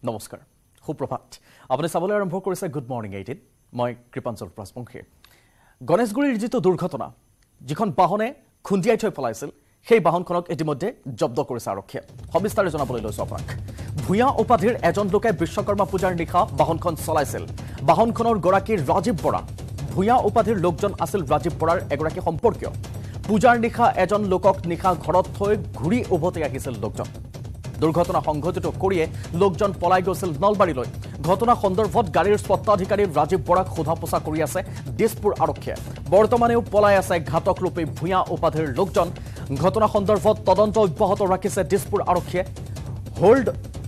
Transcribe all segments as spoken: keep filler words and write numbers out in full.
নমস্কাৰ সুপ্ৰভাত আপুনি চাবলৈ আৰম্ভ কৰিছে গুড মৰ্নিং এইটিন মই কৃপাঞ্চল প্ৰাসপংখী গণেশগুৰিৰ যিটো দুৰ্ঘটনা যিখন বাহনে খুন্দিয়াই থৈ পলাইছিল সেই বাহনখনক ইতিমধ্যে জব্দ কৰিছে আৰক্ষীয়ে সবিস্তাৰে জনাবলৈ লৈছো আপোনাক ভূঞা উপাধিৰ এজন লোকে বিশ্বকৰ্মা পূজাৰ নিশা বাহনখন চলাইছিল বাহনখনৰ গৰাকী ৰাজীৱ বৰা ভূঞা উপাধিৰ লোকজন আছিল ৰাজীৱ বৰাৰ এগৰাকী সম্পৰ্কীয় পূজাৰ নিশা এজন লোকক নিশা ঘৰত থৈ ঘূৰি উভতি আহিছিল লোকজন দুৰ্ঘটনা সংঘটিত কৰিয়ে লোকজন পলাই গৈছিল নলবাৰীলৈ ঘটনা সন্দৰ্ভত গাড়ীৰ স্বত্বাধিকাৰী ৰাজীৱ বৰাক সোধাপোছা কৰি আছে দিছপুৰ আৰক্ষীয়ে বৰ্তমানেও পলাই আছে ঘাতক ৰূপী ভূঞা উপাধিৰ লোকজন ঘটনা সন্দৰ্ভত তদন্ত অব্যাহত ৰাখিছে দিছপুৰ আৰক্ষীয়ে হোল্ড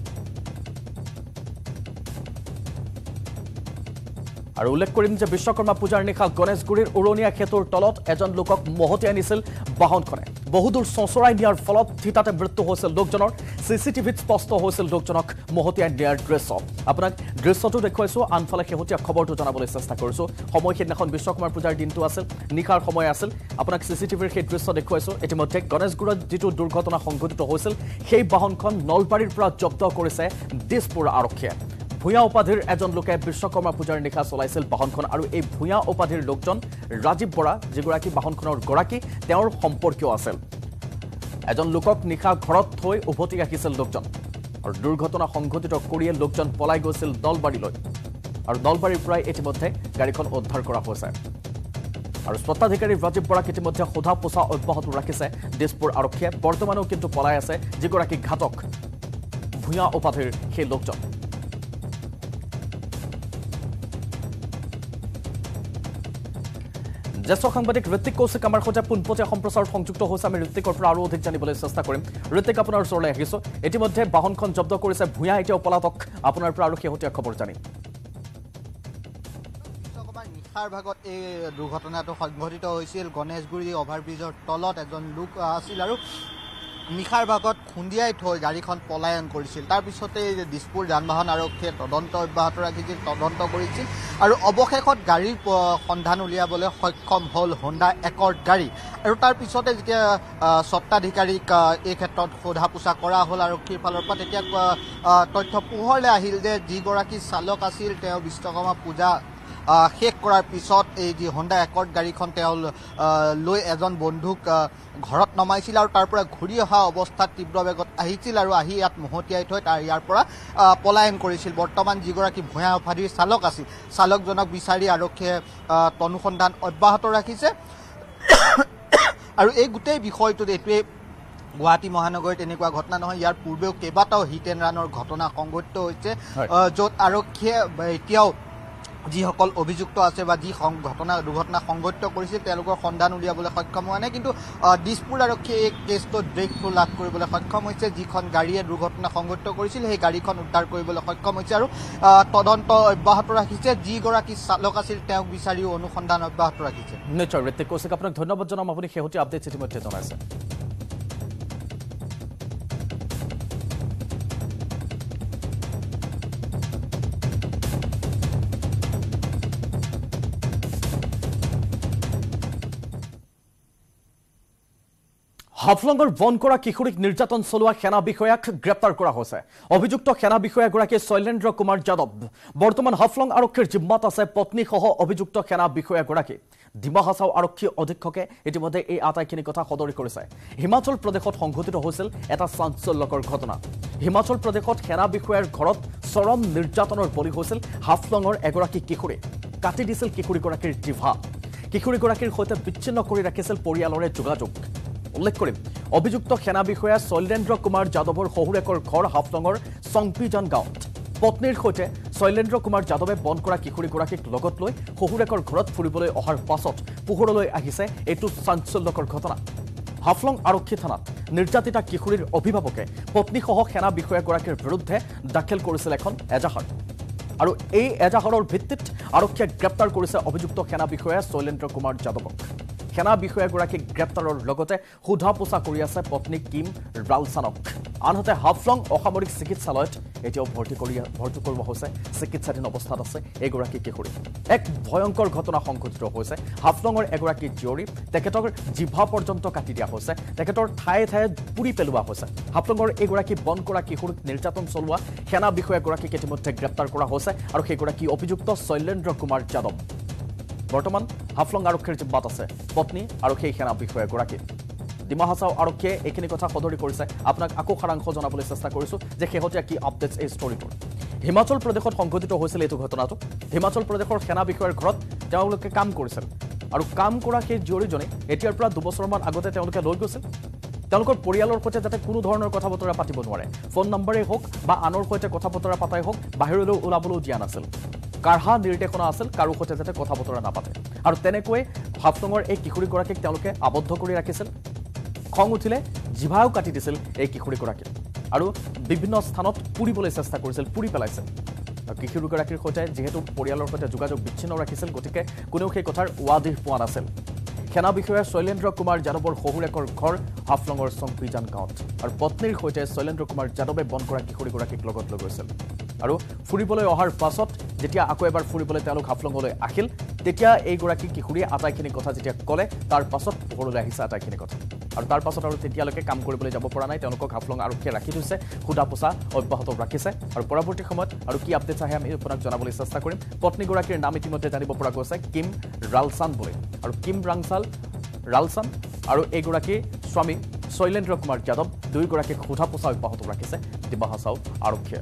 আৰু উল্লেখ কৰিম যে বিশ্বকৰ্মা পূজাৰ নিশা গণেশগুৰিৰ উৰণীয়া খেতুৰ তলত এজন লোকক মহতি আনিছিল বাহনখনে বহুদূৰ চচৰাই নিয়াৰ ফলত থিতাতে মৃত্যু হৈছিল লোকজনৰ চিচিটিভিত স্পষ্ট হৈছিল লোকজনক মহতি নিয়াৰ দৃশ্য আপোনাক দৃশ্যটো দেখুৱাইছো আনফালে শেহতীয়া খবৰটো জনাবলৈ চেষ্টা কৰিছো সময় সেইদিনাখন বিশ্বকৰ্মাৰ পূজাৰ দিনটো আছিল নিশাৰ সময় আছিল আপোনাক চিচিটিভিৰ সেই দৃশ্য দেখুৱাইছো ইতিমধ্যে গণেশগুৰিত যিটো দুৰ্ঘটনা সংঘটিত হৈছিল সেই বাহনখন নলবাৰীৰ পৰা জব্দ কৰিছে দিছপুৰ আৰক্ষীয়ে ভূঞা উপাধিৰ এজন লোকে বিশ্বকৰ্মা পূজাৰ নিশা চলাইছিল বাহনখন আৰু এই ভূঞা উপাধিৰ লোকজন ৰাজীৱ বৰা যিগৰাকী বাহনখনৰ গৰাকী তেওঁৰ সম্পৰ্কীয় আছিল এজন লোকক নিশা ঘৰত থৈ উভতি আহিছিল লোকজন আৰু দুৰ্ঘটনা সংঘটিত কৰিয়ে লোকজন পলাই গৈছিল নলবাৰীলৈ আৰু নলবাৰীৰ পৰাই ইতিমধ্যে গাড়ীখন উদ্ধাৰ কৰা হৈছে আৰু স্বত্বাধিকাৰী ৰাজীৱ বৰাক ইতিমধ্যে সোধা পোছা অব্যাহত ৰাখিছে দিছপুৰ আৰক্ষীয়ে বৰ্তমানেও কিন্তু পলাই আছে যিগৰাকী ঘাতক ভূঞা উপাধিৰ সেই লোকজন জ্যেষ্ঠ সাংবাদিক ঋত্বিক কৌশিক আমাৰ সৈতে পোনপটীয়া সম্প্ৰচাৰত সংযুক্ত হৈছে আমি ঋত্বিকৰ পৰা আৰু অধিক জানিবলৈ চেষ্টা কৰিম ঋত্বিক আপোনাৰ ওচৰলৈ আহিছোঁ ইতিমধ্যে বাহনখন জব্দ কৰিছে ভূঞা এতিয়াও পলাতক আপোনাৰ পৰা আৰু শেহতীয়া খবৰ জানি নিশাৰ ভাগত এই দুৰ্ঘটনাটো সংঘটিত হৈছিল গণেশগুৰি অভাৰব্ৰিজৰ তলত এজন লোক আছিল আৰু নিশাৰ ভাগত খুন্দিয়াই থৈ গাড়ীখন পলায়ন কৰিছিল তাৰপিছতে দিছপুৰ যান বাহন আৰক্ষীয়ে তদন্ত অব্যাহত ৰাখিছিল তদন্ত কৰিছিল আৰু অৱশেষত গাড়ীৰ সন্ধান উলিয়াবলৈ সক্ষম হ'ল হোণ্ডা একৰ্ড গাড়ী আৰু তাৰপিছতে যেতিয়া স্বত্বাধিকাৰীক এই ক্ষেত্ৰত সোধা পোছা কৰা হ'ল আৰক্ষীৰ ফালৰ পৰা তেতিয়া তথ্য পোহৰলৈ আহিল যে যিগৰাকী চালক আছিল তেওঁ বিশ্বকৰ্মা পূজা শেষ কৰাৰ পিছত এই যি হোণ্ডা একৰ্ড গাড়ীখন তেওঁ লৈ এজন বন্ধুক ঘৰত নমাইছিল আৰু তাৰ পৰা ঘূৰি অহা অৱস্থাত তীব্ৰ বেগত আহিছিল আৰু আহি ইয়াত মহতিয়াই থৈ তাৰ ইয়াৰ পৰা পলায়ন কৰিছিল বৰ্তমান যিগৰাকী ভূঞা উপাধিৰ চালক আছিল চালকজনক বিচাৰি আৰক্ষীয়ে অনুসন্ধান অব্যাহত ৰাখিছে আৰু এই গোটেই বিষয়টোত এইটোৱে গুৱাহাটী মহানগৰীত এনেকুৱা ঘটনা নহয় ইয়াৰ পূৰ্বেও কেইবাটাও হিট এণ্ড ৰানৰ ঘটনা সংঘটিত হৈছে য'ত আৰক্ষীয়ে এতিয়াও যিসকল অভিযুক্ত আছে বা যি ঘটনা দুৰ্ঘটনা সংঘটিত কৰিছিল তেওঁলোকৰ সন্ধান উলিয়াবলৈ সক্ষম হোৱা নাই কিন্তু দিছপুৰ আৰক্ষীয়ে এই কেছটোত ব্ৰেক থ্ৰু লাভ কৰিবলৈ সক্ষম হৈছে যিখন গাড়ীয়ে দুৰ্ঘটনা সংঘটিত কৰিছিল সেই গাড়ীখন উদ্ধাৰ কৰিবলৈ সক্ষম হৈছে আৰু তদন্ত অব্যাহত ৰাখিছে যিগৰাকী চালক আছিল তেওঁক বিচাৰিও অনুসন্ধান অব্যাহত ৰাখিছে নিশ্চয় ঋত্বিক কৌশিক আপোনাক ধন্যবাদ জনাম আপুনি শেহতীয়া আপডেট ইতিমধ্যে জনাইছে হাফলঙৰ বনকৰা কিশোৰীক নিৰ্যাতন চলোৱা সেনা বিষয়াক গ্ৰেপ্তাৰ কৰা হৈছে অভিযুক্ত সেনা বিষয়াগৰাকী শৈলেন্দ্ৰ কুমাৰ যাদৱ বৰ্তমান হাফলং আৰক্ষীৰ জিম্মাত আছে পত্নীসহ অভিযুক্ত সেনা বিষয়াগৰাকী ডিমা হাছাও আৰক্ষী অধীক্ষকে ইতিমধ্যে এই আটাইখিনি কথা সদৰি কৰিছে হিমাচল প্ৰদেশত সংঘটিত হৈছিল এটা চাঞ্চল্যকৰ ঘটনা হিমাচল প্ৰদেশত সেনা বিষয়াৰ ঘৰত চৰম নিৰ্যাতনৰ বলি হৈছিল হাফলঙৰ এগৰাকী কিশোৰী কাটি দিছিল কিশোৰীগৰাকীৰ জিভা কিশোৰীগৰাকীৰ সৈতে বিচ্ছিন্ন কৰি ৰাখিছিল পৰিয়ালৰে যোগাযোগ উল্লেখ কৰিম অভিযুক্ত সেনা বিষয়া শৈলেন্দ্ৰ কুমাৰ যাদৱৰ শহুৰেকৰ ঘৰ হাফলঙৰ সংপিজন গাঁৱত পত্নীৰ সৈতে শৈলেন্দ্ৰ কুমাৰ যাদৱে বন কৰা কিশোৰীগৰাকীক লগত লৈ শহুৰেকৰ ঘৰত ফুৰিবলৈ অহাৰ পাছত পোহৰলৈ আহিছে এইটো চাঞ্চল্যকৰ ঘটনা হাফলং আৰক্ষী থানাত নিৰ্যাতিতা কিশোৰীৰ অভিভাৱকে পত্নীসহ সেনা বিষয়াগৰাকীৰ বিৰুদ্ধে দাখিল কৰিছিল এখন এজাহাৰ আৰু এই এজাহাৰৰ ভিত্তিত আৰক্ষীয়ে গ্ৰেপ্তাৰ কৰিছে অভিযুক্ত সেনা বিষয়া শৈলেন্দ্ৰ কুমাৰ যাদৱক সেনা বিষয়াগৰাকীক গ্ৰেপ্তাৰৰ লগতে সোধা পোছা কৰি আছে পত্নী কিম ৰালচানক আনহাতে হাফলং অসামৰিক চিকিৎসালয়ত এতিয়াও ভৰ্তি কৰি ভৰ্তি কৰোৱা হৈছে চিকিৎসাধীন অৱস্থাত আছে এগৰাকী কিশোৰী এক ভয়ংকৰ ঘটনা সংঘটিত হৈছে হাফলঙৰ এগৰাকী জীয়ৰী তেখেতৰ জিভা পৰ্যন্ত কাটি দিয়া হৈছে তেখেতৰ ঠায়ে ঠায়ে পুৰি পেলোৱা হৈছে হাফলঙৰ এগৰাকী বনকৰা কিশোৰীক নিৰ্যাতন চলোৱা সেনা বিষয়াগৰাকীক ইতিমধ্যে গ্ৰেপ্তাৰ কৰা হৈছে আৰু সেইগৰাকী অভিযুক্ত শৈলেন্দ্ৰ কুমাৰ যাদৱ বৰ্তমান হাফলং আৰক্ষীৰ জিম্মাত আছে পত্নী আৰু সেই সেনা বিষয়াগৰাকী ডিমা হাছাও আৰক্ষীয়ে এইখিনি কথা সদৰি কৰিছে আপোনাক আকৌ সাৰাংশ জনাবলৈ চেষ্টা কৰিছো যে শেহতীয়া কি আপডেটছ এই ষ্টৰীটোৰ হিমাচল প্ৰদেশত সংঘটিত হৈছিল এইটো ঘটনাটো হিমাচল প্ৰদেশৰ সেনা বিষয়াৰ ঘৰত তেওঁলোকে কাম কৰিছিল আৰু কাম কৰা সেই জীয়ৰীজনী এতিয়াৰ পৰা দুবছৰমান আগতে তেওঁলোকে লৈ গৈছিল তেওঁলোকৰ পৰিয়ালৰ সৈতে যাতে কোনো ধৰণৰ কথা বতৰা পাতিব নোৱাৰে ফোন নম্বৰেই হওক বা আনৰ সৈতে কথা বতৰা পাতাই হওক বাহিৰলৈ ওলাবলৈ দিয়া নাছিল কাঢ়া নিৰ্দেশনা আছিল কাৰো সৈতে যাতে কথা বতৰা নাপাতে আৰু তেনেকৈ হাফলঙৰ এই কিশোৰীগৰাকীক তেওঁলোকে আবদ্ধ কৰি ৰাখিছিল খং উঠিলে জিভাও কাটি দিছিল এই কিশোৰীগৰাকীক আৰু বিভিন্ন স্থানত পুৰিবলৈ চেষ্টা কৰিছিল পুৰি পেলাইছিল কিশোৰীগৰাকীৰ সৈতে যিহেতু পৰিয়ালৰ সৈতে যোগাযোগ বিচ্ছিন্ন ৰাখিছিল গতিকে কোনেও সেই কথাৰ ৱাদিহ পোৱা নাছিল সেনা বিষয়া শৈলেন্দ্ৰ কুমাৰ যাদৱৰ শহুৰেকৰ ঘৰ হাফলঙৰ চংপিজান গাঁৱত আৰু পত্নীৰ সৈতে শৈলেন্দ্ৰ কুমাৰ যাদৱে বন কৰা কিশোৰীগৰাকীক লগত লৈ গৈছিল আৰু ফুৰিবলৈ অহাৰ পাছত যেতিয়া আকৌ এবাৰ ফুৰিবলৈ তেওঁলোক হাফলঙলৈ আহিল তেতিয়া এইগৰাকী কিশোৰীয়ে আটাইখিনি কথা যেতিয়া ক'লে তাৰ পাছত পোহৰলৈ আহিছে আটাইখিনি কথা আৰু তাৰ পাছত আৰু তেতিয়ালৈকে কাম কৰিবলৈ যাব পৰা নাই তেওঁলোকক হাফলং আৰক্ষীয়ে ৰাখি থৈছে সোধা পোছা অব্যাহত ৰাখিছে আৰু পৰৱৰ্তী সময়ত আৰু কি আপডেটছ আহে আমি আপোনাক জনাবলৈ চেষ্টা কৰিম পত্নীগৰাকীৰ নাম ইতিমধ্যে জানিব পৰা গৈছে কিম ৰালচান বুলি আৰু কিম ৰাংচাল ৰালচান আৰু এইগৰাকী স্বামী শৈলেন্দ্ৰ কুমাৰ যাদৱ দুয়োগৰাকীক সোধা পোছা অব্যাহত ৰাখিছে ডিমা হাছাও আৰক্ষীয়ে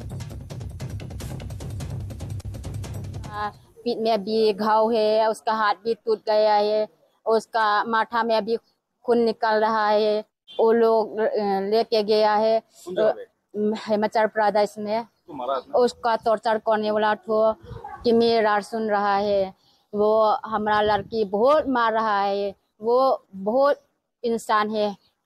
पीठ में भी घाव है उसका हाथ भी टूट गया है उसका माथा में भी खून निकल रहा है वो लोग लेके गया है हिमाचल प्रदेश में उसका टॉर्चर करने वाला तो किमी रार सुन रहा है वो हमारा लड़की बहुत मार रहा है वो बहुत इंसान है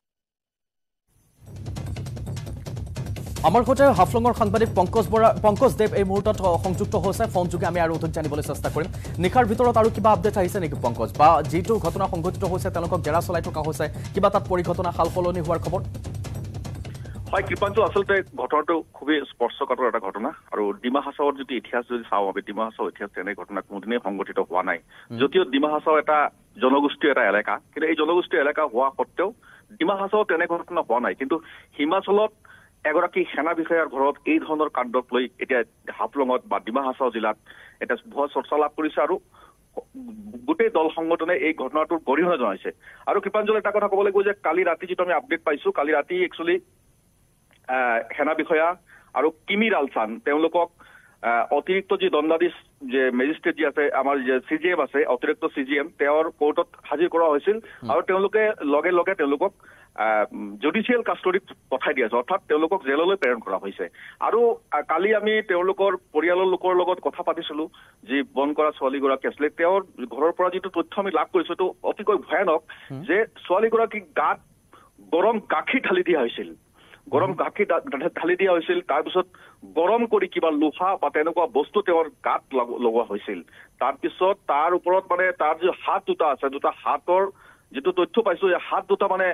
আমাৰ সৈতে হাফলঙৰ সাংবাদিক পংকজ বৰা পংকজ দেৱ এই মুহূৰ্তত সংযুক্ত হৈছে ফোনযোগে আমি আৰু অধিক জানিবলৈ চেষ্টা কৰিম নিশাৰ ভিতৰত আৰু কিবা আপডেট আহিছে নেকি পংকজ বা যিটো ঘটনা সংঘটিত হৈছে তেওঁলোকক জেৰা চলাই থকা হৈছে কিবা তাত পৰিঘটনা সাল সলনি হোৱাৰ খবৰ হয় কৃপাঞ্চল আচলতে ঘটনাটো খুবেই স্পৰ্শকাতৰ এটা ঘটনা আৰু ডিমা হাছাওৰ যদি ইতিহাস যদি চাওঁ আমি ডিমা হাছাওৰ ইতিহাস তেনে ঘটনা কোনোদিনেই সংঘটিত হোৱা নাই যদিও ডিমা হাছাও এটা জনগোষ্ঠীৰ এটা এলেকা কিন্তু এই জনগোষ্ঠীৰ এলেকা হোৱা সত্ত্বেও ডিমা হাছাও তেনে ঘটনা হোৱা নাই কিন্তু হিমাচলত এগৰাকী সেনা বিষয়াৰ ঘৰত এই ধৰণৰ কাণ্ডক লৈ এতিয়া হাফলঙত বা ডিমা হাছাও জিলাত এটা ভুৱা চৰ্চা লাভ কৰিছে আৰু গোটেই দল সংগঠনে এই ঘটনাটোৰ গৰিহণা জনাইছে আৰু কৃপাঞ্জল এটা কথা ক'বলৈ গৈ যে কালি ৰাতি যিটো আমি আপডেট পাইছো কালি ৰাতি একচুৱেলি সেনা বিষয়া আৰু কিমি ৰালচান তেওঁলোকক অতিৰিক্ত যি দণ্ডাধীশ যে মেজিষ্ট্ৰেট যি আছে আমাৰ যে চি জি এম আছে অতিৰিক্ত চি জি এম তেওঁৰ কোৰ্টত হাজিৰ কৰা হৈছিল আৰু তেওঁলোকে লগে লগে তেওঁলোকক জুডিচিয়েল কাষ্টডিত পঠাই দিয়া হৈছে অৰ্থাৎ তেওঁলোকক জেললৈ প্ৰেৰণ কৰা হৈছে আৰু কালি আমি তেওঁলোকৰ পৰিয়ালৰ লোকৰ লগত কথা পাতিছিলো যি বন কৰা ছোৱালীগৰাকী আছিলে তেওঁৰ ঘৰৰ পৰা যিটো তথ্য আমি লাভ কৰিছো এইটো অতিকৈ ভয়ানক যে ছোৱালীগৰাকীক গাত গৰম গাখীৰ ঢালি দিয়া হৈছিল গৰম গাখীৰ ঢালি দিয়া হৈছিল তাৰপিছত গৰম কৰি কিবা লোহা বা তেনেকুৱা বস্তু তেওঁৰ গাত লগোৱা হৈছিল তাৰপিছত তাৰ ওপৰত মানে তাৰ যি হাত দুটা আছে দুটা হাতৰ যিটো তথ্য পাইছো এই হাত দুটা মানে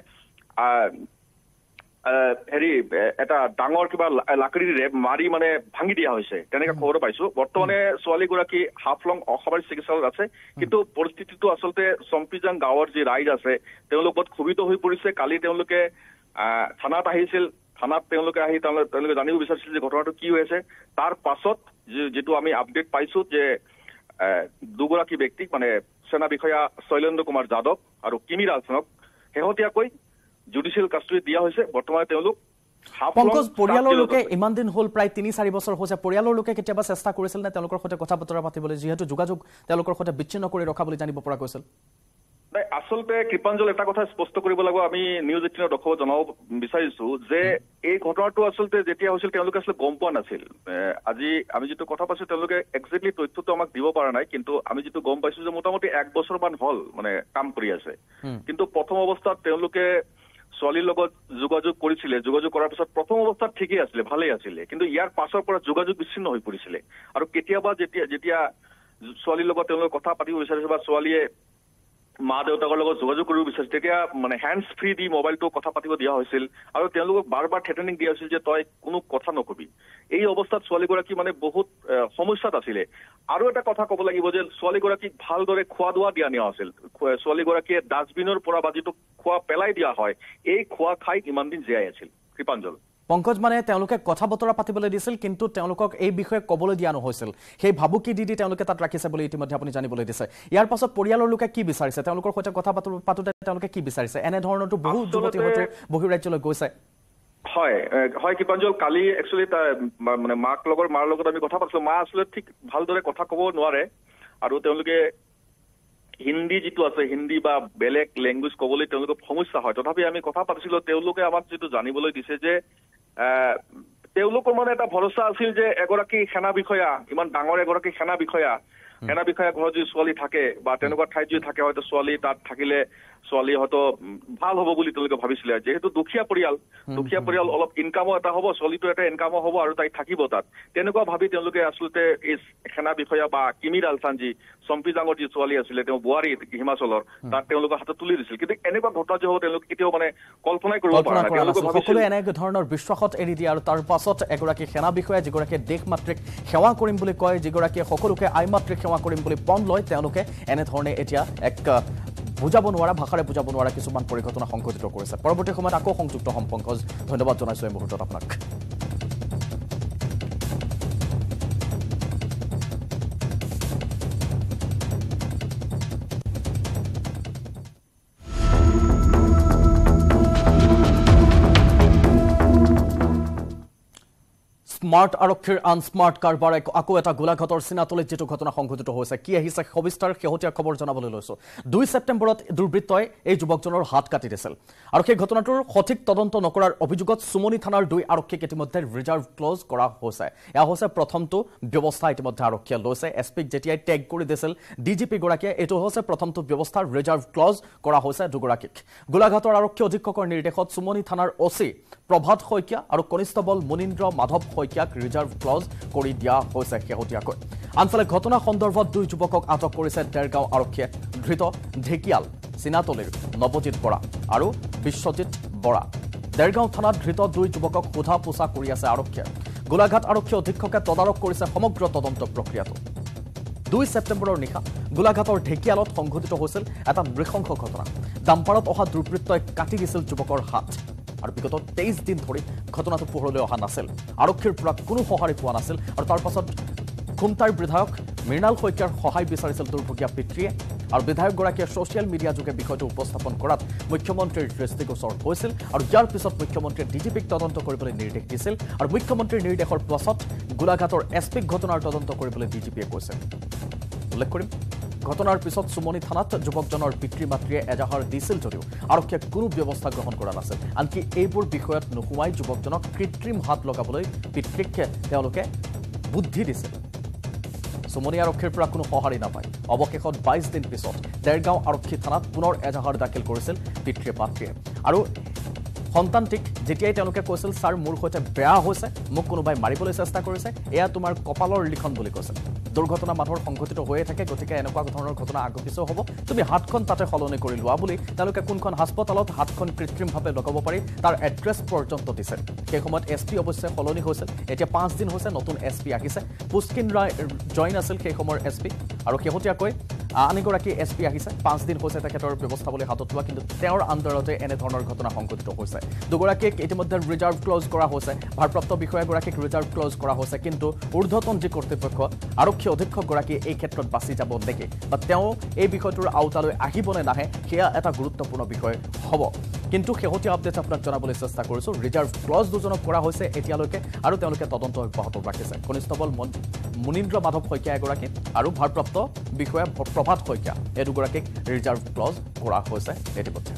হেৰি এটা ডাঙৰ কিবা লাকড়িৰে মাৰি মানে ভাঙি দিয়া হৈছে তেনেকে খবৰ পাইছো বৰ্তমানে ছোৱালীগৰাকী হাফলং অসামৰিক চিকিৎসালয়ত আছে কিন্তু পৰিস্থিতিটো আচলতে চম্পিজাং গাঁৱৰ যি ৰাইজ আছে তেওঁলোকত ক্ষোভিত হৈ পৰিছে কালি তেওঁলোকে থানাত আহিছিল থানাত তেওঁলোকে আহি তেওঁলোকে জানিব বিচাৰিছিল যে ঘটনাটো কি হৈ আছে তাৰ পাছত যিটো আমি আপডেট পাইছো যে দুগৰাকী ব্যক্তিক মানে সেনা বিষয়া শৈলেন্দ্ৰ কুমাৰ যাদৱ আৰু কিমি ৰালচানক শেহতীয়াকৈ জুডিচিয়েল কাষ্টডি দিয়া হৈছে বৰ্তমানে তেওঁলোক পংকজ পৰিয়ালৰ লোকে ইমান দিন হ'ল প্ৰায় তিনি চাৰি বছৰ হৈছে পৰিয়ালৰ লোকে কেতিয়াবা চেষ্টা কৰিছিল নে তেওঁলোকৰ সৈতে কথা বতৰা পাতিবলৈ যিহেতু যোগাযোগ তেওঁলোকৰ সৈতে বিচ্ছিন্ন কৰি ৰখাবলৈ জানিব পৰা গৈছিল নাই আচলতে কৃপাঞ্জল এটা কথা স্পষ্ট কৰিব লাগিব আমি নিউজ এইটিনৰ দৰ্শকক জনাব বিচাৰিছো যে এই ঘটনাটো আচলতে যেতিয়া হৈছিল তেওঁলোকে আচলতে গম পোৱা নাছিল আজি আমি যিটো কথা পাইছো তেওঁলোকে একজেক্টলি তথ্যটো আমাক দিব পৰা নাই কিন্তু আমি যিটো গম পাইছো যে মোটামুটি এক বছৰমান হ'ল মানে কাম কৰি আছে কিন্তু প্ৰথম অৱস্থাত তেওঁলোকে ছোৱালীৰ লগত যোগাযোগ কৰিছিলে যোগাযোগ কৰাৰ পিছত প্ৰথম অৱস্থাত ঠিকেই আছিলে ভালেই আছিলে কিন্তু ইয়াৰ পাছৰ পৰা যোগাযোগ বিচ্ছিন্ন হৈ পৰিছিলে আৰু কেতিয়াবা যেতিয়া যেতিয়া ছোৱালীৰ লগত তেওঁলোকে কথা পাতিব বিচাৰিছে বা ছোৱালীয়ে মা দেউতাকৰ লগত যোগাযোগ কৰিব বিচাৰিছিল তেতিয়া মানে হেণ্ডছ ফ্ৰী দি মোবাইলটো কথা পাতিব দিয়া হৈছিল আৰু তেওঁলোকক বাৰ বাৰ থ্ৰেটেনিং দিয়া হৈছিল যে তই কোনো কথা নকবি এই অৱস্থাত ছোৱালীগৰাকী মানে বহুত সমস্যাত আছিলে আৰু এটা কথা ক'ব লাগিব যে ছোৱালীগৰাকীক ভালদৰে খোৱা দোৱা দিয়া নিয়া আছিল ছোৱালীগৰাকীয়ে ডাষ্টবিনৰ পৰা বা যিটো খোৱা পেলাই দিয়া হয় এই খোৱা খাই ইমান দিন জীয়াই আছিল কৃপাঞ্জল পংকজ মানে তেওঁলোকে কথা বতৰা পাতিবলৈ দিছিল কিন্তু তেওঁলোকক এই বিষয়ে ক'বলৈ দিয়া নহৈছিল সেই ভাবুকি দি দি তেওঁলোকে তাত ৰাখিছে বুলি ইতিমধ্যে আপুনি জানিবলৈ দিছে ইয়াৰ পাছত পৰিয়ালৰ লোকে কি বিচাৰিছে তেওঁলোকৰ সৈতে কথা পাতোতে তেওঁলোকে কি বিচাৰিছে এনে ধৰণৰটো বহু যুৱতী হয়তো বহিৰাজ্যলৈ গৈছে হয় হয় কৃপাঞ্জল কালি একচুৱেলি মানে মাক লগৰ মাৰ লগত আমি কথা পাতিছিলো মা আচলতে ঠিক ভালদৰে কথা ক'ব নোৱাৰে আৰু তেওঁলোকে হিন্দী যিটো আছে হিন্দী বা বেলেগ লেংগুৱেজ ক'বলৈ তেওঁলোকৰ সমস্যা হয় তথাপি আমি কথা পাতিছিলো তেওঁলোকে আমাক যিটো জানিবলৈ দিছে যে তেওঁলোকৰ মানে এটা ভৰসা আছিল যে এগৰাকী সেনা বিষয়া ইমান ডাঙৰ এগৰাকী সেনা বিষয়া সেনা বিষয়া ঘৰত যদি ছোৱালী থাকে বা তেনেকুৱা ঠাইত যদি থাকে হয়তো ছোৱালী তাত থাকিলে ছোৱালী হয়তো ভাল হ'ব বুলি তেওঁলোকে ভাবিছিলে যেহেতু দুখীয়া পৰিয়াল দুখীয়া পৰিয়াল অলপ ইনকামো এটা হ'ব ছোৱালীটো এটা ইনকামো হ'ব আৰু তাই থাকিব তাত তেনেকুৱা ভাবি তেওঁলোকে আচলতে এই সেনা বিষয়া বা কিমিৰ আলচানজি চম্পিজাঙৰ যি ছোৱালী আছিলে তেওঁ বোৱাৰী হিমাচলৰ তাত তেওঁলোকৰ হাতত তুলি দিছিল কিন্তু এনেকুৱা ঘটনা যে হ'ব তেওঁলোকে কেতিয়াও মানে কল্পনাই কৰিব পৰা নাই তেওঁলোকে ভাবিছিল সকলোৱে এনে ধৰণৰ বিশ্বাসত এৰি দিয়ে আৰু তাৰ পাছত এগৰাকী সেনা বিষয়া যিগৰাকীয়ে দেশ মাতৃক সেৱা কৰিম বুলি কয় যিগৰাকীয়ে সকলোকে আই মাতৃক সেৱা কৰিম বুলি পণ লয় তেওঁলোকে এনেধৰণে এতিয়া এক বুজাব নোৱাৰা ভাষাৰে বুজাব নোৱাৰা কিছুমান পৰিঘটনা সংঘটিত কৰিছে পৰৱৰ্তী সময়ত আকৌ সংযুক্ত হম পংকজ ধন্যবাদ জনাইছো এই মুহূৰ্তত আপোনাক স্মাৰ্ট আৰক্ষীৰ আনস্মাৰ্ট কাৰবাৰ আকৌ এটা গোলাঘাটৰ চিনাতলিত যেটো ঘটনা সংঘটিত হৈছে কি আহিছে সবিস্তাৰ শেহতীয়া খবৰ জনাবলৈ লৈছো দুই সেপ্টেম্বৰত দুৰ্বৃত্তই এই যুৱকজনৰ হাত কাটি দিছিল আৰু সেই ঘটনাটোৰ সঠিক তদন্ত নকৰাৰ অভিযোগত সুমনি থানাৰ দুই আৰক্ষীক ইতিমধ্যে ৰিজাৰ্ভ ক্লজ কৰা হৈছে এয়া হৈছে প্ৰথমটো ব্যৱস্থা ইতিমধ্যে আৰক্ষীয়ে লৈছে এছপিক যেতিয়াই টেগ কৰি দিছিল ডিজিপি গৰাকীয়ে এইটো হৈছে প্ৰথমটো ব্যৱস্থা ৰিজাৰ্ভ ক্লজ কৰা হৈছে দুগৰাকীক গোলাঘাটৰ আৰক্ষী অধীক্ষকৰ নিৰ্দেশত সুমনি থানাৰ ওসি প্ৰভাত শইকীয়া আৰু কনিষ্টেবল মুনীন্দ্ৰ মাধৱ শইকীয়াক ৰিজাৰ্ভ ক্লজ কৰি দিয়া হৈছে শেহতীয়াকৈ আনফালে ঘটনা সন্দৰ্ভত দুই যুৱকক আটক কৰিছে দেৰগাঁও আৰক্ষীয়ে ধৃত ঢেকিয়াল চিনাতলিৰ নৱজিৎ বৰা আৰু বিশ্বজিৎ বৰা দেৰগাঁও থানাত ধৃত দুই যুৱকক সোধা পোছা কৰি আছে আৰক্ষীয়ে গোলাঘাট আৰক্ষী অধীক্ষকে তদাৰক কৰিছে সমগ্ৰ তদন্ত প্ৰক্ৰিয়াটো দুই সেপ্টেম্বৰৰ নিশা গোলাঘাটৰ ঢেকিয়ালত সংঘটিত হৈছিল এটা নৃশংস ঘটনা ডাম্পাৰত অহা দুৰ্বৃত্তই কাটি দিছিল যুৱকৰ হাত আৰু বিগত তেইছ দিন ধৰি ঘটনাটো পোহৰলৈ অহা নাছিল আৰক্ষীৰ পৰা কোনো সঁহাৰি পোৱা নাছিল আৰু তাৰ পাছত খুমটাৰ বিধায়ক মৃণাল শইকীয়াৰ সহায় বিচাৰিছিল দুৰ্ভগীয়া পিতৃয়ে আৰু বিধায়কগৰাকীয়ে ছ'চিয়েল মিডিয়া যোগে বিষয়টো উপস্থাপন কৰাত মুখ্যমন্ত্ৰীৰ দৃষ্টিগোচৰ হৈছিল আৰু ইয়াৰ পিছত মুখ্যমন্ত্ৰীয়ে ডিজিপিক তদন্ত কৰিবলৈ নিৰ্দেশ দিছিল আৰু মুখ্যমন্ত্ৰীৰ নিৰ্দেশৰ পাছত গোলাঘাটৰ এছপিক ঘটনাৰ তদন্ত কৰিবলৈ ডিজিপিয়ে কৈছিল উল্লেখ কৰিম ঘটনাৰ পিছত সুমনি থানাত যুৱকজনৰ পিতৃ মাতৃয়ে এজাহাৰ দিছিল যদিও আৰক্ষীয়ে কোনো ব্যৱস্থা গ্ৰহণ কৰা নাছিল আনকি এইবোৰ বিষয়ত নোসোমাই যুৱকজনক কৃত্ৰিম হাত লগাবলৈ পিতৃক তেওঁলোকে বুদ্ধি দিছিল সুমনি আৰক্ষীৰ পৰা কোনো সঁহাৰি নাপায় অৱশেষত বাইছ দিন পিছত দেৰগাঁও আৰক্ষী থানাত পুনৰ এজাহাৰ দাখিল কৰিছিল পিতৃ মাতৃয়ে আৰু সন্তানটিক যেতিয়াই তেওঁলোকে কৈছিল ছাৰ মোৰ সৈতে বেয়া হৈছে মোক কোনোবাই মাৰিবলৈ চেষ্টা কৰিছে এয়া তোমাৰ কপালৰ লিখন বুলি কৈছিল দুৰ্ঘটনা মানুহৰ সংঘটিত হৈয়ে থাকে গতিকে এনেকুৱা ধৰণৰ ঘটনা আগপিছো হ'ব তুমি হাতখন তাতে সলনি কৰি লোৱা বুলি তেওঁলোকে কোনখন হাস্পতালত হাতখন কৃত্ৰিমভাৱে লগাব পাৰি তাৰ এড্ৰেছ পৰ্যন্ত দিছে সেই সময়ত এছ পি অৱশ্যে সলনি হৈছিল এতিয়া পাঁচ দিন হৈছে নতুন এছ পি আহিছে পুষ্কিন ৰায় জইন আছিল সেই সময়ৰ এছ পি আৰু শেহতীয়াকৈ আন এগৰাকী এছ পি আহিছে পাঁচ দিন হৈছে তেখেতৰ ব্যৱস্থা বুলি হাতত লোৱা কিন্তু তেওঁৰ আণ্ডাৰতে এনেধৰণৰ ঘটনা সংঘটিত হৈছে দুগৰাকীক ইতিমধ্যে ৰিজাৰ্ভ ক্লজ কৰা হৈছে ভাৰপ্ৰাপ্ত বিষয়াগৰাকীক ৰিজাৰ্ভ ক্লজ কৰা হৈছে কিন্তু ঊৰ্ধ্বতন যি কৰ্তৃপক্ষ আৰক্ষী অধীক্ষকগৰাকীয়ে এই ক্ষেত্ৰত বাছি যাব নেকি বা তেওঁ এই বিষয়টোৰ আওতালৈ আহিবনে নাহে সেয়া এটা গুৰুত্বপূৰ্ণ বিষয় হ'ব কিন্তু শেহতীয়া আপডেট আপোনাক জনাবলৈ চেষ্টা কৰিছোঁ ৰিজাৰ্ভ ক্লজ দুজনক কৰা হৈছে এতিয়ালৈকে আৰু তেওঁলোকে তদন্ত অব্যাহত ৰাখিছে কনিষ্টেবল মুনীন্দ্ৰ মাধৱ শইকীয়া এগৰাকী আৰু ভাৰপ্ৰাপ্ত বিষয়া প্ৰভাত শইকীয়া এই দুগৰাকীক ৰিজাৰ্ভ ক্লজ কৰা হৈছে ইতিমধ্যে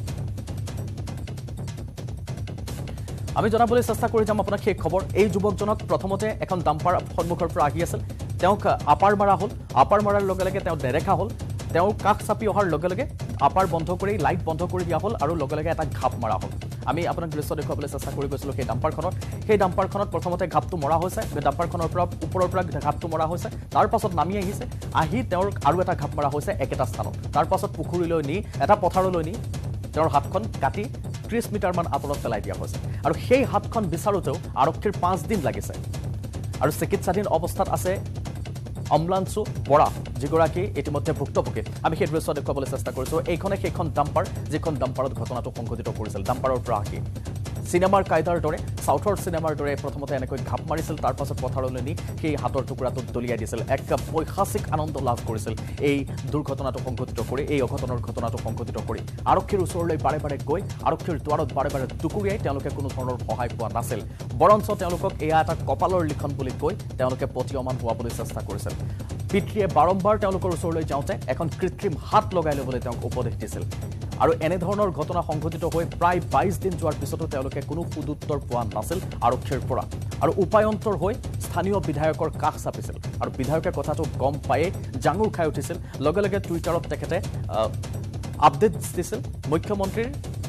আমি জনাবলৈ চেষ্টা কৰি যাম আপোনাক সেই খবৰ এই যুৱকজনক প্ৰথমতে এখন ডাম্পাৰ সন্মুখৰ পৰা আহি আছিল তেওঁক আপাৰ মাৰা হ'ল আপাৰ মাৰাৰ লগে লগে তেওঁ নেদেখা হ'ল তেওঁ কাষ চাপি অহাৰ লগে লগে আপাৰ বন্ধ কৰি লাইট বন্ধ কৰি দিয়া হ'ল আৰু লগে লগে এটা ঘাপ মৰা হ'ল আমি আপোনাক দৃশ্য দেখুৱাবলৈ চেষ্টা কৰি গৈছিলোঁ সেই ডাম্পাৰখনত সেই ডাম্পাৰখনত প্ৰথমতে ঘাপটো মৰা হৈছে ডাম্পাৰখনৰ পৰা ওপৰৰ পৰা ঘাপটো মৰা হৈছে তাৰ পাছত নামি আহিছে আহি তেওঁৰ আৰু এটা ঘাপ মৰা হৈছে একেটা স্থানত তাৰ পাছত পুখুৰীলৈ নি এটা পথাৰলৈ নি তেওঁৰ হাতখন কাটি ত্ৰিশ মিটাৰমান আঁতৰত পেলাই দিয়া হৈছে আৰু সেই হাতখন বিচাৰোতেও আৰক্ষীৰ পাঁচ দিন লাগিছে আৰু চিকিৎসাধীন অৱস্থাত আছে অম্লানসু বৰা যিগৰাকী ইতিমধ্যে ভুক্তভোগী আমি সেই দৃশ্য দেখুৱাবলৈ চেষ্টা কৰিছোঁ এইখনে সেইখন ডাম্পাৰ যিখন ডাম্পাৰত ঘটনাটো সংঘটিত কৰিছিল ডাম্পাৰৰ পৰা আহি চিনেমাৰ কায়দাৰ দৰে সাউথৰ চিনেমাৰ দৰে প্ৰথমতে এনেকৈ ঘাপ মাৰিছিল তাৰ পাছত পথাৰলৈ নি সেই হাতৰ টুকুৰাটো দলিয়াই দিছিল এক পৈশাচিক আনন্দ লাভ কৰিছিল এই দুৰ্ঘটনাটো সংঘটিত কৰি এই অঘটনৰ ঘটনাটো সংঘটিত কৰি আৰক্ষীৰ ওচৰলৈ বাৰে বাৰে গৈ আৰক্ষীৰ দুৱাৰত বাৰে বাৰে টুকুৰিয়াই তেওঁলোকে কোনো ধৰণৰ সহায় পোৱা নাছিল বৰঞ্চ তেওঁলোকক এয়া এটা কপালৰ লিখন বুলি কৈ তেওঁলোকে পতিয়মান হোৱাবলৈ চেষ্টা কৰিছিল পিতৃয়ে বাৰম্বাৰ তেওঁলোকৰ ওচৰলৈ যাওঁতে এখন কৃত্ৰিম হাত লগাই ল'বলৈ তেওঁক উপদেশ দিছিল আৰু এনে ধৰণৰ ঘটনা সংঘটিত হৈ প্ৰায় বাইশ দিন যোৱাৰ পিছতো তেওঁলোকে কোনো সুদুত্তৰ পোৱা নাছিল আৰক্ষীৰ পৰা আৰু উপায়ন্তৰ হৈ স্থানীয় বিধায়কৰ কাষ চাপিছিল আৰু বিধায়কে কথাটো গম পায়ে জাঙুৰ খাই উঠিছিল লগে লগে টুইটাৰত তেখেতে আপডেট দিছিল মুখ্যমন্ত্ৰীৰ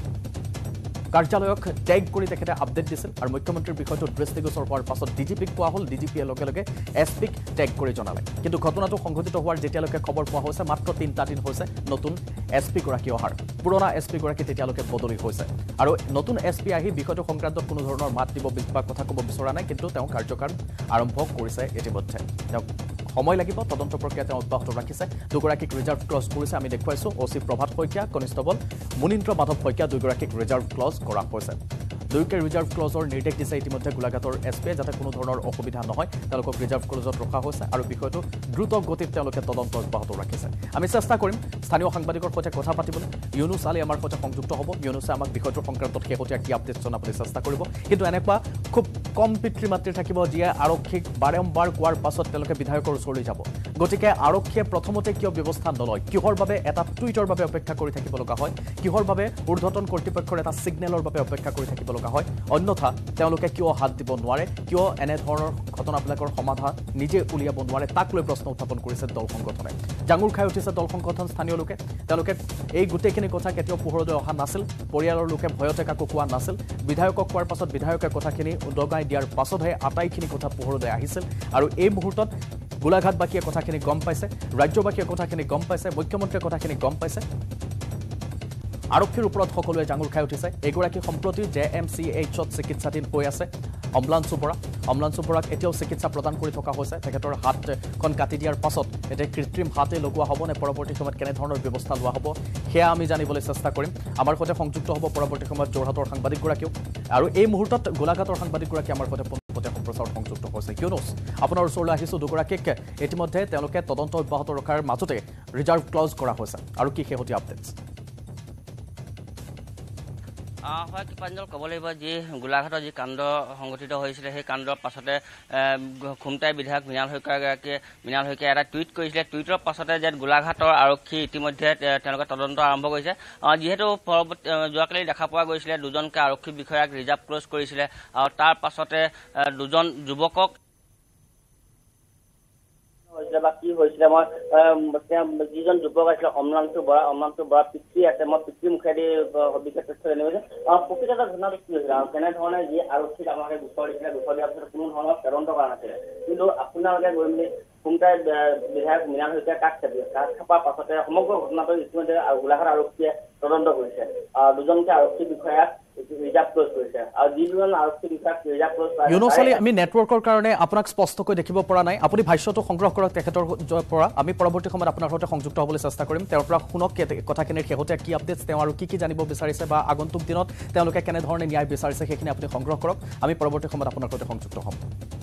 কাৰ্যালয়ক টেগ কৰি তেখেতে আপডেট দিছিল আৰু মুখ্যমন্ত্ৰীৰ বিষয়টো দৃষ্টিগোচৰ হোৱাৰ পাছত ডিজিপিক পোৱা হ'ল ডিজিপিয়ে লগে লগে এছপিক টেগ কৰি জনালে কিন্তু ঘটনাটো সংঘটিত হোৱাৰ যেতিয়ালৈকে খবৰ পোৱা হৈছে মাত্ৰ তিনিটা দিন হৈছে নতুন এছপি গৰাকী অহাৰ পুৰণা এছপি গৰাকী তেতিয়ালৈকে বদলি হৈছে আৰু নতুন এছপি আহি বিষয়টো সংক্ৰান্তত কোনো ধৰণৰ মাত দিব বা কথা ক'ব বিচৰা নাই কিন্তু তেওঁ কাৰ্যকাল আৰম্ভ কৰিছে ইতিমধ্যে তেওঁ সময় লাগিব তদন্ত প্ৰক্ৰিয়া তেওঁ অব্যাহত ৰাখিছে দুগৰাকীক ৰিজাৰ্ভ ক্লজ কৰিছে আমি দেখুৱাইছোঁ অচি প্ৰভাত শইকীয়া কনিষ্টবল মুনীন্দ্ৰ মাধৱ শইকীয়া দুগৰাকীক ৰিজাৰ্ভ ক্লজ কৰা হৈছে দুয়োকে ৰিজাৰ্ভ ক্লজৰ নিৰ্দেশ দিছে ইতিমধ্যে গোলাঘাটৰ এছপিয়ে যাতে কোনো ধৰণৰ অসুবিধা নহয় তেওঁলোকক ৰিজাৰ্ভ ক্লজত ৰখা হৈছে আৰু বিষয়টো দ্ৰুত গতিত তেওঁলোকে তদন্ত অব্যাহত ৰাখিছে আমি চেষ্টা কৰিম স্থানীয় সাংবাদিকৰ সৈতে কথা পাতিবলৈ ইউনুছ আলী আমাৰ সৈতে সংযুক্ত হ'ব ইউনুছে আমাক বিষয়টোৰ সংক্ৰান্তত শেহতীয়া কি আপডেট জনাবলৈ চেষ্টা কৰিব কিন্তু এনেকুৱা খুব কম পিতৃ মাতৃ থাকিব যিয়ে আৰক্ষীক বাৰম্বাৰ কোৱাৰ পাছত তেওঁলোকে বিধায়কৰ ওচৰলৈ যাব গতিকে আৰক্ষীয়ে প্ৰথমতে কিয় ব্যৱস্থা নলয় কিহৰ বাবে এটা টুইটৰ বাবে অপেক্ষা কৰি থাকিব লগা হয় কিহৰ বাবে ঊৰ্ধ্বতন কৰ্তৃপক্ষৰ এটা ছিগনেলৰ বাবে অপেক্ষা কৰি থাকিব লগা হয় অন্যথা তেওঁলোকে কিয় হাত দিব নোৱাৰে কিয় এনে ধৰণৰ ঘটনাবিলাকৰ সমাধান নিজে উলিয়াব নোৱাৰে তাক লৈ প্ৰশ্ন উত্থাপন কৰিছে দল সংগঠনে জাঙুৰ খাই উঠিছে দল সংগঠন স্থানীয় লোকে তেওঁলোকে এই গোটেইখিনি কথা কেতিয়াও পোহৰলৈ অহা নাছিল পৰিয়ালৰ লোকে ভয়তে কাকো কোৱা নাছিল বিধায়কক কোৱাৰ পাছত বিধায়কে কথাখিনি উদগাই দিয়াৰ পাছতহে আটাইখিনি কথা পোহৰলৈ আহিছিল আৰু এই মুহূৰ্তত গোলাঘাটবাসীয়ে কথাখিনি গম পাইছে ৰাজ্যবাসীয়ে কথাখিনি গম পাইছে মুখ্যমন্ত্ৰীয়ে কথাখিনি গম পাইছে আৰক্ষীৰ ওপৰত সকলোৱে জাঙুৰ খাই উঠিছে এগৰাকী সম্প্ৰতি জে এম চি এইচত চিকিৎসাধীন হৈ আছে অম্লানসু বৰা অম্লানসু বৰাক এতিয়াও চিকিৎসা প্ৰদান কৰি থকা হৈছে তেখেতৰ হাতখন কাটি দিয়াৰ পাছত এতিয়া কৃত্ৰিম হাতে লগোৱা হ'ব নে পৰৱৰ্তী সময়ত কেনেধৰণৰ ব্যৱস্থা লোৱা হ'ব সেয়া আমি জানিবলৈ চেষ্টা কৰিম আমাৰ সৈতে সংযুক্ত হ'ব পৰৱৰ্তী সময়ত যোৰহাটৰ সাংবাদিকগৰাকীও আৰু এই মুহূৰ্তত গোলাঘাটৰ সাংবাদিকগৰাকী আমাৰ সৈতে পোনপটীয়া সম্প্ৰচাৰত সংযুক্ত হৈছে ইউনুছ আপোনাৰ ওচৰলৈ আহিছোঁ দুগৰাকীক ইতিমধ্যে তেওঁলোকে তদন্ত অব্যাহত ৰখাৰ মাজতে ৰিজাৰ্ভ ক্লজ কৰা হৈছে আৰু কি শেহতীয়া আপডেটছ হয় কৃপাঞ্জল ক'ব লাগিব যি গোলাঘাটৰ যি কাণ্ড সংঘটিত হৈছিলে সেই কাণ্ডৰ পাছতে খুমটাই বিধায়ক মৃণাল শইকীয়াগৰাকীয়ে মৃণাল শইকীয়াই এটা টুইট কৰিছিলে টুইটৰ পাছতে যে গোলাঘাটৰ আৰক্ষী ইতিমধ্যে তেওঁলোকে তদন্ত আৰম্ভ কৰিছে যিহেতু যোৱাকালি দেখা পোৱা গৈছিলে দুজনকে আৰক্ষী বিষয়াক ৰিজাৰ্ভ ক্লজ কৰিছিলে আৰু তাৰ পাছতে দুজন যুৱকক বা কি হৈছিলে মই যিজন যুৱক আছিলে অম্লানসু বৰা অম্লানসু বৰা পিতৃ আছে মই পিতৃ মুখেদি বিশেষ তথ্য জানিব যে প্ৰকৃত এটা ঘটনাটো কি হৈছিলে আৰু কেনেধৰণে যি আৰক্ষীক আমাকে গোচৰ দিছিলে গোচৰ দিয়াৰ পিছত কোনো ধৰণৰ তদন্ত কৰা নাছিলে কিন্তু আপোনালোকে গৈ মেলি খুমটাই বিধায়ক মৃণাল শইকীয়াই কাষ চাপিলে কাষ চাপাৰ পাছতে সমগ্ৰ ঘটনাটো ইতিমধ্যে গোলাঘাট আৰক্ষীয়ে তদন্ত কৰিছে দুজনকে আৰক্ষী বিষয়াক ৰিজাৰ্ভ ক্লজ কৰিছে আৰু যিজন আৰক্ষী বিষয়াক ৰিজাৰ্ভ ক্লজ ইউনুছ আলী আমি নেটৱৰ্কৰ কাৰণে আপোনাক স্পষ্টকৈ দেখিব পৰা নাই আপুনি ভাষ্যটো সংগ্ৰহ কৰক তেখেতৰ পৰা আমি পৰৱৰ্তী সময়ত আপোনাৰ সৈতে সংযুক্ত হ'বলৈ চেষ্টা কৰিম তেওঁৰ পৰা শুনক কথাখিনিৰ শেহতীয়া কি আপডেটছ তেওঁ আৰু কি কি জানিব বিচাৰিছে বা আগন্তুক দিনত তেওঁলোকে কেনেধৰণে ন্যায় বিচাৰিছে সেইখিনি আপুনি সংগ্ৰহ কৰক আমি পৰৱৰ্তী সময়ত আপোনাৰ সৈতে সংযুক্ত হ'ম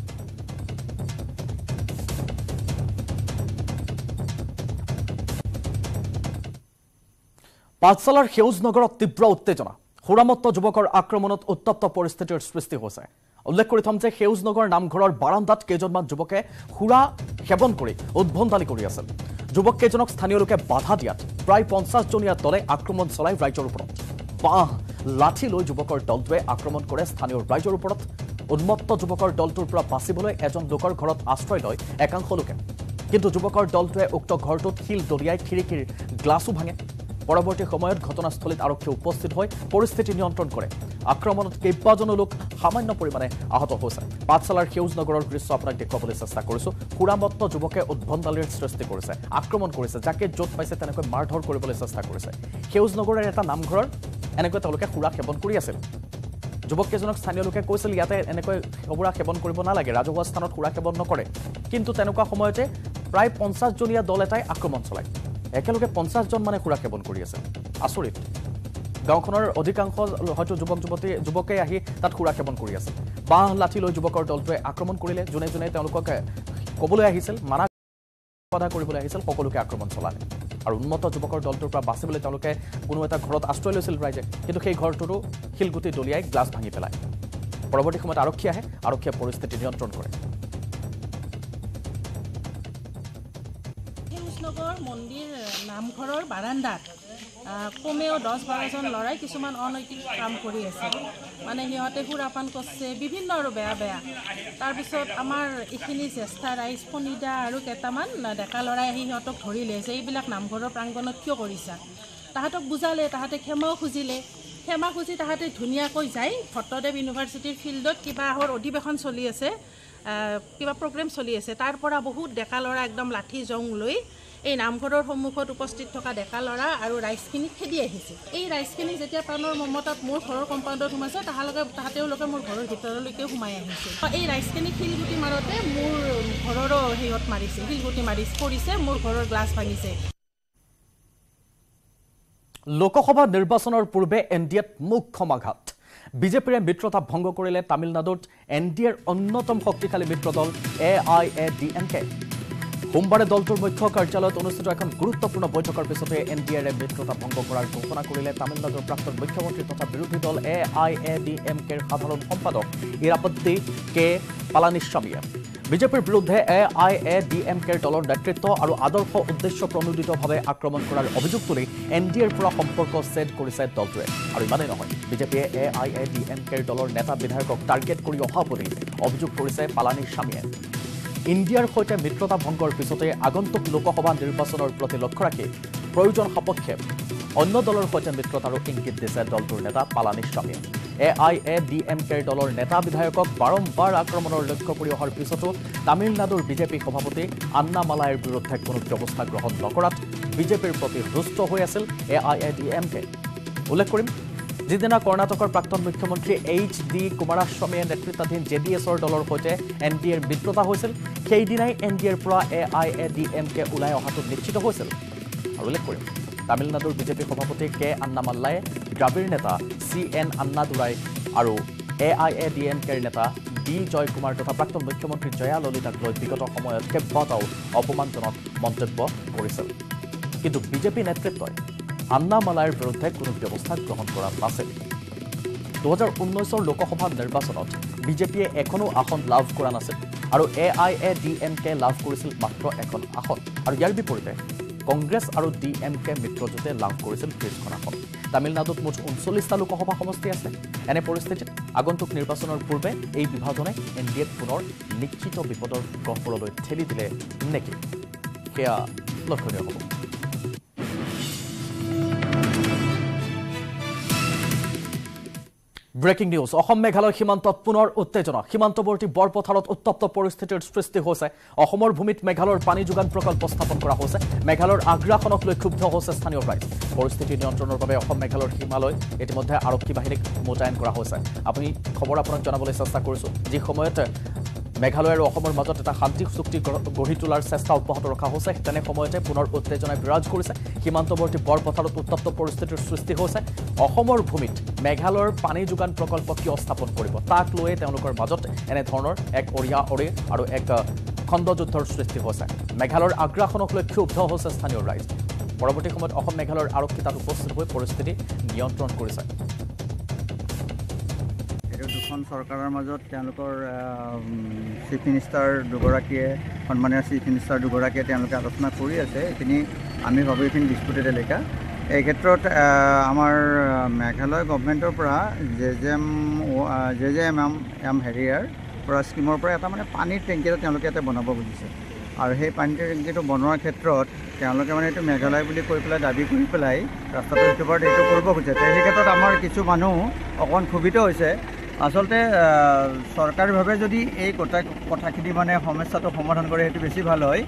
পাঠশালাৰ সেউজ নগৰত তীব্ৰ উত্তেজনা সুৰামত্ত যুৱকৰ আক্ৰমণত উত্তপ্ত পৰিস্থিতিৰ সৃষ্টি হৈছে উল্লেখ কৰি থম যে সেউজ নগৰ নামঘৰৰ বাৰান্দাত কেইজনমান যুৱকে সুৰা সেৱন কৰি উদ্ভণ্ডালি কৰি আছিল যুৱক কেইজনক স্থানীয় লোকে বাধা দিয়াত প্ৰায় পঞ্চাছ জনীয়া দলে আক্ৰমণ চলাই ৰাইজৰ ওপৰত বাঁহ লাঠি লৈ যুৱকৰ দলটোৱে আক্ৰমণ কৰে স্থানীয় ৰাইজৰ ওপৰত উন্মত্ত যুৱকৰ দলটোৰ পৰা বাচিবলৈ এজন লোকৰ ঘৰত আশ্ৰয় লয় একাংশ লোকে কিন্তু যুৱকৰ দলটোৱে উক্ত ঘৰটোত শিল দলিয়াই খিৰিকীৰ গ্লাছো ভাঙে পৰৱৰ্তী সময়ত ঘটনাস্থলীত আৰক্ষী উপস্থিত হৈ পৰিস্থিতি নিয়ন্ত্ৰণ কৰে আক্ৰমণত কেইবাজনো লোক সামান্য পৰিমাণে আহত হৈছে পাঠশালাৰ সেউজ নগৰৰ দৃশ্য আপোনাক দেখুৱাবলৈ চেষ্টা কৰিছো খুৰামত্ত যুৱকে উদ্ভণ্ডালিৰ সৃষ্টি কৰিছে আক্ৰমণ কৰিছে যাকে য'ত পাইছে তেনেকৈ মাৰধৰ কৰিবলৈ চেষ্টা কৰিছে সেউজ নগৰৰ এটা নামঘৰৰ এনেকৈ তেওঁলোকে খুৰা সেৱন কৰি আছিল যুৱক কেইজনক স্থানীয় লোকে কৈছিল ইয়াতে এনেকৈ খুৰা সেৱন কৰিব নালাগে ৰাজহুৱা স্থানত খুৰা সেৱন নকৰে কিন্তু তেনেকুৱা সময়তে প্ৰায় পঞ্চাছ জনীয়া দল এটাই আক্ৰমণ চলায় একেলগে পঞ্চাছ জন মানে খুৰা সেৱন কৰি আছে আচৰিত গাঁওখনৰ অধিকাংশ হয়তো যুৱক যুৱতী যুৱকে আহি তাত খুৰা সেৱন কৰি আছে বাঁহ লাঠি লৈ যুৱকৰ দলটোৱে আক্ৰমণ কৰিলে যোনে যোনে তেওঁলোকক ক'বলৈ আহিছিল মানা বাধা কৰিবলৈ আহিছিল সকলোকে আক্ৰমণ চলালে আৰু উন্নত যুৱকৰ দলটোৰ পৰা বাচিবলৈ তেওঁলোকে কোনো এটা ঘৰত আশ্ৰয় লৈছিল ৰাইজে কিন্তু সেই ঘৰটোৰো শিলগুটি দলিয়াই গ্লাছ ভাঙি পেলায় পৰৱৰ্তী সময়ত আৰক্ষী আহে আৰক্ষীয়ে পৰিস্থিতি নিয়ন্ত্ৰণ কৰে নগৰ মন্দিৰ নামঘৰৰ বাৰান্দাত কমেও দহ বাৰজন ল'ৰাই কিছুমান অনৈতিক কাম কৰি আছে মানে সিহঁতে সুৰাপান কৰিছে বিভিন্ন আৰু বেয়া বেয়া তাৰপিছত আমাৰ এইখিনি জ্যেষ্ঠ ৰাইজ ফণিদা আৰু কেইটামান ডেকা ল'ৰাই আহি সিহঁতক ধৰি লৈছে এইবিলাক নামঘৰৰ প্ৰাংগণত কিয় কৰিছা তাহাঁতক বুজালে তাহাঁতে ক্ষমাও খুজিলে ক্ষমা খুজি তাহাঁতে ধুনীয়াকৈ যায় ভট্টদেৱ ইউনিভাৰ্চিটিৰ ফিল্ডত কিবা ahor অধিৱেশন চলি আছে কিবা প্ৰগ্ৰেম চলি আছে তাৰ পৰা বহুত ডেকা ল'ৰা একদম লাঠি জং লৈ এই নামঘৰৰ সন্মুখত উপস্থিত থকা ডেকা ল'ৰা আৰু ৰাইজখিনি খেদি আহিছে এই ৰাইজখিনি যেতিয়া প্ৰাণৰ মমতাত মোৰ ঘৰৰ কম্পাউণ্ডত সোমাইছে তাহাঁলোকে তাহাঁতেওলোকে মোৰ ঘৰৰ ভিতৰলৈকে সোমাই আহিছে এই ৰাইজখিনি শিলগুটি মাৰোঁতে মোৰ ঘৰৰো হেৰিত মাৰিছে শিলগুটি মাৰি পৰিছে মোৰ ঘৰৰ গ্লাছ ভাঙিছে লোকসভা নিৰ্বাচনৰ পূৰ্বে এন ডি এত মুখ্য সমাঘাত বিজেপিৰে মিত্ৰতা ভংগ কৰিলে তামিলনাডুত এন ডি এৰ অন্যতম শক্তিশালী মিত্ৰ দল A I A D M K সোমবাৰে দলটোৰ মুখ্য কাৰ্যালয়ত অনুষ্ঠিত এখন গুৰুত্বপূৰ্ণ বৈঠকৰ পিছতে এন ডি এৰে মিত্ৰতা ভংগ কৰাৰ ঘোষণা কৰিলে তামিলনাডুৰ প্ৰাক্তন মুখ্যমন্ত্ৰী তথা বিৰোধী দল A I A D M কেৰ সাধাৰণ সম্পাদক ইৰাপত্তি কে পালানিস্বামীয়ে বিজেপিৰ বিৰুদ্ধে A I A D M কেৰ দলৰ নেতৃত্ব আৰু আদৰ্শ উদ্দেশ্য প্ৰণোদিতভাৱে আক্ৰমণ কৰাৰ অভিযোগ তুলি এন ডি এৰ পৰা সম্পৰ্ক ছেদ কৰিছে দলটোৱে আৰু ইমানেই নহয় বিজেপিয়ে A I A D M কেৰ দলৰ নেতা বিধায়কক টাৰ্গেট কৰি অহা বুলি অভিযোগ কৰিছে পালানিস্বামীয়ে ইণ্ডিয়াৰ সৈতে মিত্ৰতা ভংগৰ পিছতে আগন্তুক লোকসভা নিৰ্বাচনৰ প্ৰতি লক্ষ্য ৰাখি প্ৰয়োজন সাপেক্ষে অন্য দলৰ সৈতে মিত্ৰতাৰো ইংগিত দিছে দলটোৰ নেতা পালানিস্বামীয়ে A I A D M কেৰ দলৰ নেতা বিধায়কক বাৰম্বাৰ আক্ৰমণৰ লক্ষ্য কৰি অহাৰ পিছতো তামিলনাডুৰ বিজেপি সভাপতি আন্নামালাইৰ বিৰুদ্ধে কোনো ব্যৱস্থা গ্ৰহণ নকৰাত বিজেপিৰ প্ৰতি ৰুষ্ট হৈ আছিল A I A D M K উল্লেখ কৰিম যিদিনা কৰ্ণাটকৰ প্ৰাক্তন মুখ্যমন্ত্ৰী এইচ ডি কুমাৰাস্বামীয়ে নেতৃত্বাধীন জে ডি এছৰ দলৰ সৈতে এন ডি এৰ মিত্ৰতা হৈছিল সেইদিনাই এন ডি এৰ পৰা A I A D M K ওলাই অহাটো নিশ্চিত হৈছিল আৰু উল্লেখ কৰিম তামিলনাডুৰ বিজেপি সভাপতি কে আন্নামাল্লাই দ্ৰাবিড় নেতা চি এন আন্নাদুৰাই আৰু A I A D M কেৰ নেতা ডি জয় কুমাৰ তথা প্ৰাক্তন মুখ্যমন্ত্ৰী জয়া ললিতাক লৈ বিগত সময়ত কেইবাটাও অপমানজনক মন্তব্য কৰিছিল কিন্তু বিজেপি নেতৃত্বই আন্নামালাইৰ বিৰুদ্ধে কোনো ব্যৱস্থা গ্ৰহণ কৰা নাছিল দুহেজাৰ ঊনৈছৰ লোকসভা নিৰ্বাচনত বিজেপিয়ে এখনো আসন লাভ কৰা নাছিল আৰু A I A D M K লাভ কৰিছিল মাত্ৰ এখন আসন আৰু ইয়াৰ বিপৰীতে কংগ্ৰেছ আৰু ডি এম কে মিত্ৰজোঁটে লাভ কৰিছিল ত্ৰিছখন আসন তামিলনাডুত মুঠ ঊনচল্লিছটা লোকসভা সমষ্টি আছে এনে পৰিস্থিতিত আগন্তুক নিৰ্বাচনৰ পূৰ্বে এই বিভাজনে এন ডি এক পুনৰ নিশ্চিত বিপদৰ গহ্বৰলৈ ঠেলি দিলে নেকি সেয়া লক্ষণীয় হ'ব ব্ৰেকিং নিউজ অসম মেঘালয় সীমান্তত পুনৰ উত্তেজনা সীমান্তৱৰ্তী বৰপথাৰত উত্তপ্ত পৰিস্থিতিৰ সৃষ্টি হৈছে অসমৰ ভূমিত মেঘালয়ৰ পানী যোগান প্ৰকল্প স্থাপন কৰা হৈছে মেঘালয়ৰ আগ্ৰাসনক লৈ ক্ষুব্ধ হৈছে স্থানীয় ৰাইজ পৰিস্থিতি নিয়ন্ত্ৰণৰ বাবে অসম মেঘালয়ৰ সীমালৈ ইতিমধ্যে আৰক্ষী বাহিনীক মোতায়েন কৰা হৈছে আপুনি খবৰ আপোনাক জনাবলৈ চেষ্টা কৰিছোঁ যি সময়ত মেঘালয় আৰু অসমৰ মাজত এটা শান্তি চুক্তি গঢ়ি তোলাৰ চেষ্টা অব্যাহত ৰখা হৈছে তেনে সময়তে পুনৰ উত্তেজনাই বিৰাজ কৰিছে সীমান্তৱৰ্তী বৰপথাৰত উত্তপ্ত পৰিস্থিতিৰ সৃষ্টি হৈছে অসমৰ ভূমিত মেঘালয়ৰ পানী যোগান প্ৰকল্প কিয় স্থাপন কৰিব তাক লৈ তেওঁলোকৰ মাজত এনেধৰণৰ এক অৰিয়া অৰি আৰু এক খণ্ডযুদ্ধৰ সৃষ্টি হৈছে মেঘালয়ৰ আগ্ৰাসনক লৈ ক্ষুব্ধ হৈছে স্থানীয় ৰাইজ পৰৱৰ্তী সময়ত অসম মেঘালয়ৰ আৰক্ষী তাত উপস্থিত হৈ পৰিস্থিতি নিয়ন্ত্ৰণ কৰিছে দুখন চৰকাৰৰ মাজত তেওঁলোকৰ চিফ মিনিষ্টাৰ দুগৰাকীয়ে সন্মানীয় চিফ মিনিষ্টাৰ দুগৰাকীয়ে তেওঁলোকে আলোচনা কৰি আছে এইখিনি আমি ভাবোঁ এইখিনি ডিছপুটেড এলেকা এই ক্ষেত্ৰত আমাৰ মেঘালয় গভমেণ্টৰ পৰা J J M J J M M M হেৰিয়াৰ পৰা স্কিমৰ পৰা এটা মানে পানীৰ টেংকি এটা তেওঁলোকে ইয়াতে বনাব খুজিছে আৰু সেই পানী টেংকিটো বনোৱাৰ ক্ষেত্ৰত তেওঁলোকে মানে এইটো মেঘালয় বুলি কৈ পেলাই দাবী কৰি পেলাই ৰাস্তাটোৰ ওপৰত এইটো কৰিব খুজিছে। সেই ক্ষেত্ৰত আমাৰ কিছু মানুহ অকণমান ক্ষোভিত হৈছে। আচলতে চৰকাৰীভাৱে যদি এই কথা কথাখিনি মানে সমস্যাটো সমাধান কৰে সেইটো বেছি ভাল হয়।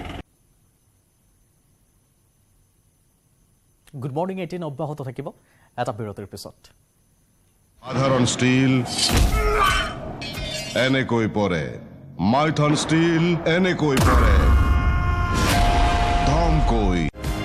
গুড মৰ্নিং এইটিন অব্যাহত থাকিব এটা বিৰতিৰ পিছত। সাধাৰণ ষ্টীল এনেকৈ পৰে, মাইথন ষ্টীল এনেকৈ পৰে, ধমকৈ।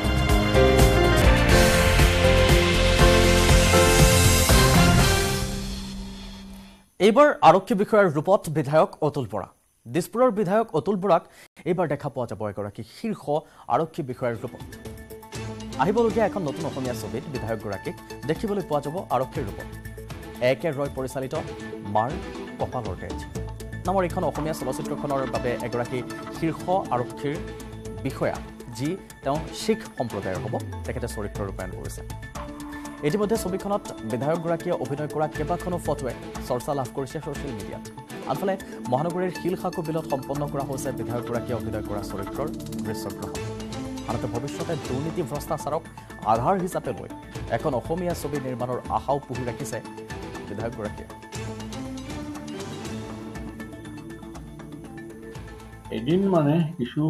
এইবাৰ আৰক্ষী বিষয়াৰ ৰূপত বিধায়ক অতুল বৰা। দিছপুৰৰ বিধায়ক অতুল বৰাক এইবাৰ দেখা পোৱা যাব এগৰাকী শীৰ্ষ আৰক্ষী বিষয়াৰ ৰূপত। আহিবলগীয়া এখন নতুন অসমীয়া ছবিত বিধায়কগৰাকীক দেখিবলৈ পোৱা যাব আৰক্ষীৰ ৰূপত। একে ৰয় পৰিচালিত মাৰ কপালৰ তেজ নামৰ এইখন অসমীয়া চলচ্চিত্ৰখনৰ বাবে এগৰাকী শীৰ্ষ আৰক্ষীৰ বিষয়া যি তেওঁ শিখ সম্প্ৰদায়ৰ হ'ব, তেখেতে চৰিত্ৰ ৰূপায়ণ কৰিছে। ইতিমধ্যে ছবিখনত বিধায়কগৰাকীয়ে অভিনয় কৰা কেইবাখনো ফটোৱে চৰ্চা লাভ কৰিছে ছ'চিয়েল মিডিয়াত। আনফালে মহানগৰীৰ শিলসাকু বিলত সম্পন্ন কৰা হৈছে বিধায়কগৰাকীয়ে অভিনয় কৰা চৰিত্ৰৰ দৃশ্যগ্ৰহণ। আনহাতে ভৱিষ্যতে দুৰ্নীতি ভ্ৰষ্টাচাৰক আধাৰ হিচাপে লৈ এখন অসমীয়া ছবি নিৰ্মাণৰ আশাও পুহি ৰাখিছে বিধায়কগৰাকীয়ে। এদিন মানে কিছু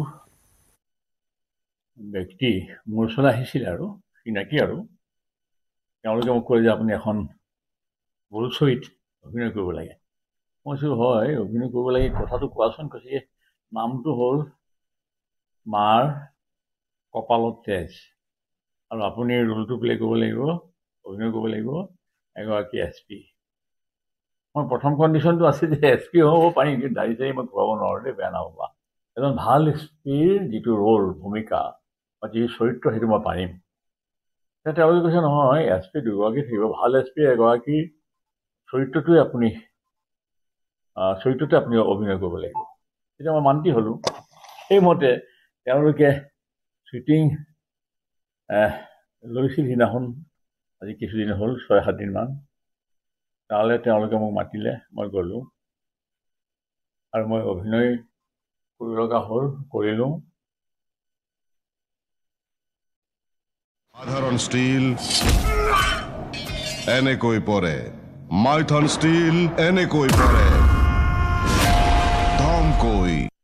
ব্যক্তি মোৰ ওচৰলৈ আহিছিল আৰু চিনাকি আৰু তেওঁলোকে মোক ক'লে যে আপুনি এখন বোলছবিত অভিনয় কৰিব লাগে। মই কৈছোঁ হয় অভিনয় কৰিব লাগে, কথাটো কোৱাচোন। কৈছে নামটো হ'ল মাৰ কপালত তেজ আৰু আপুনি ৰোলটো প্লে কৰিব লাগিব, অভিনয় কৰিব লাগিব এগৰাকী এছ পি। মই প্ৰথম কণ্ডিশ্যনটো আছে যে এছ পি হ'ব পাৰিম, কিন্তু দাড়ি চাৰি মই ঘূৰাব নোৱাৰোঁ দেই, বেয়া নাপাবা। এজন ভাল এছ পিৰ যিটো ৰোল ভূমিকা বা যি চৰিত্ৰ সেইটো মই পাৰিম। তেওঁলোকে কৈছে নহয় এছ পি দুগৰাকী থাকিব, ভাল এছ পি এগৰাকী চৰিত্ৰটোৱে আপুনি চৰিত্ৰটোৱে আপুনি অভিনয় কৰিব লাগিব। তেতিয়া মই মান্তি হ'লোঁ। সেইমতে তেওঁলোকে শ্বুটিং লৈছিল সিদিনাখন, আজি কিছুদিন হ'ল ছয় সাতদিনমান। তালৈ তেওঁলোকে মোক মাতিলে, মই গ'লোঁ আৰু মই অভিনয় কৰিব লগা হ'ল, কৰিলোঁ। সাধাৰণ ষ্টীল এনেকৈ পৰে, মাইথন ষ্টীল এনেকৈ পৰে, ধমকৈ।